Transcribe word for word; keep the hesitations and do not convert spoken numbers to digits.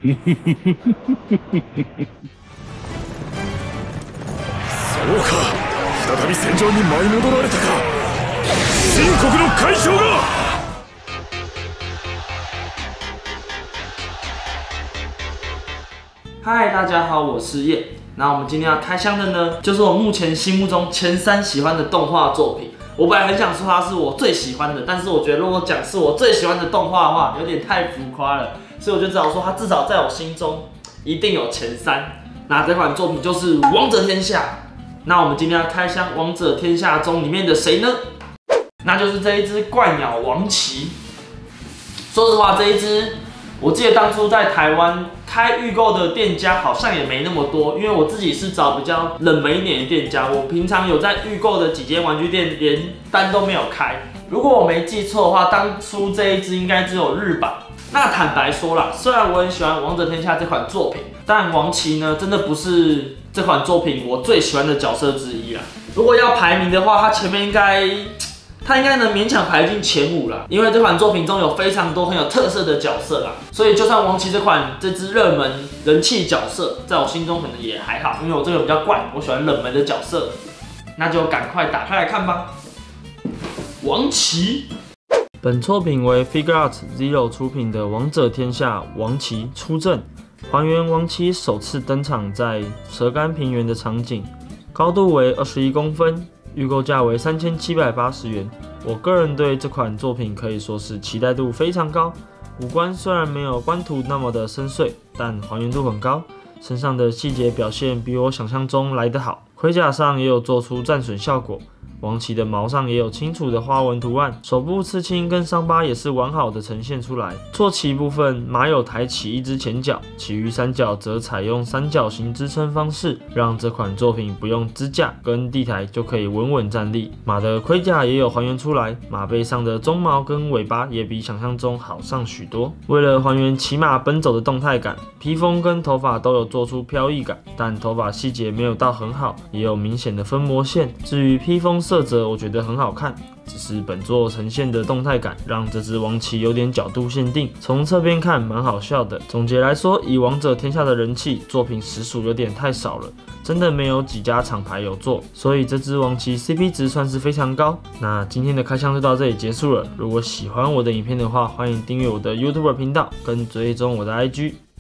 そうか、再び戦場に舞い戻られたか。秦国の海将が。 嗨，大家好，我是叶。那我们今天要开箱的呢，就是我目前心目中前三喜欢的动画作品。我本来很想说它是我最喜欢的，但是我觉得如果讲是我最喜欢的动画的话，有点太浮夸了，所以我就只好说它至少在我心中一定有前三。那这款作品就是《王者天下》。那我们今天要开箱《王者天下》中里面的谁呢？那就是这一只怪鸟王旗。说实话，这一只我记得当初在台湾开预购的店家好像也没那么多，因为我自己是找比较冷门一点的店家，我平常有在预购的几间玩具店连单都没有开。如果我没记错的话，当初这一只应该只有日版。那坦白说啦，虽然我很喜欢《王者天下》这款作品，但王旗呢真的不是这款作品我最喜欢的角色之一啦。如果要排名的话，它前面应该。它应该能勉强排进前五啦，因为这款作品中有非常多很有特色的角色啦，所以就算王旗这款这支热门人气角色，在我心中可能也还好，因为我这个人比较怪，我喜欢冷门的角色，那就赶快打开来看吧。王旗，本作品为 Figuarts Zero 出品的《王者天下》王旗出阵，还原王旗首次登场在蛇干平原的场景，高度为二十一公分。预购价为三千七百八十元，我个人对这款作品可以说是期待度非常高。五官虽然没有官图那么的深邃，但还原度很高，身上的细节表现比我想象中来得好。盔甲上也有做出战损效果，王旗的毛上也有清楚的花纹图案，手部刺青跟伤疤也是完好的呈现出来。坐骑部分，马有抬起一只前脚，其余三脚则采用三角形支撑方式，让这款作品不用支架跟地台就可以稳稳站立。马的盔甲也有还原出来，马背上的鬃毛跟尾巴也比想象中好上许多。为了还原骑马奔走的动态感，披风跟头发都有做出飘逸感，但头发细节没有到很好，也有明显的分膜线。至于披风色泽，我觉得很好看，只是本作呈现的动态感让这只王旗有点角度限定，从侧边看蛮好笑的。总结来说，以王者天下的人气，作品实属有点太少了，真的没有几家厂牌有做，所以这只王旗 C P 值算是非常高。那今天的开箱就到这里结束了，如果喜欢我的影片的话，欢迎订阅我的 YouTube 频道跟追踪我的 I G。